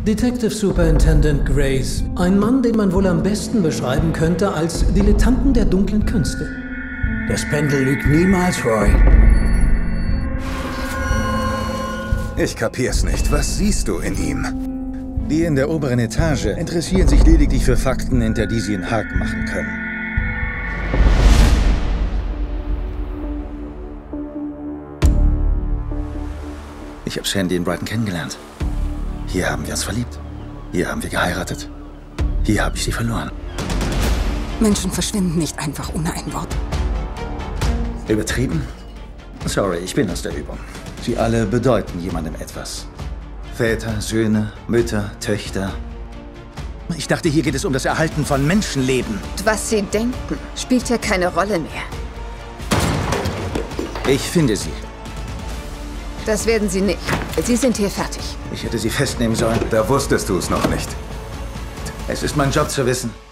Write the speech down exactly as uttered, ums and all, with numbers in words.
Detective Superintendent Grace. Ein Mann, den man wohl am besten beschreiben könnte als Dilettanten der dunklen Künste. Das Pendel lügt niemals, Roy. Ich kapier's nicht. Was siehst du in ihm? Die in der oberen Etage interessieren sich lediglich für Fakten, hinter die sie einen Haken machen können. Ich habe Shandy in Brighton kennengelernt. Hier haben wir uns verliebt. Hier haben wir geheiratet. Hier habe ich sie verloren. Menschen verschwinden nicht einfach ohne ein Wort. Übertrieben? Sorry, ich bin aus der Übung. Sie alle bedeuten jemandem etwas. Väter, Söhne, Mütter, Töchter. Ich dachte, hier geht es um das Erhalten von Menschenleben. Was sie denken, spielt ja keine Rolle mehr. Ich finde sie. Das werden sie nicht. Sie sind hier fertig. Ich hätte sie festnehmen sollen. Da wusstest du es noch nicht. Es ist mein Job zu wissen.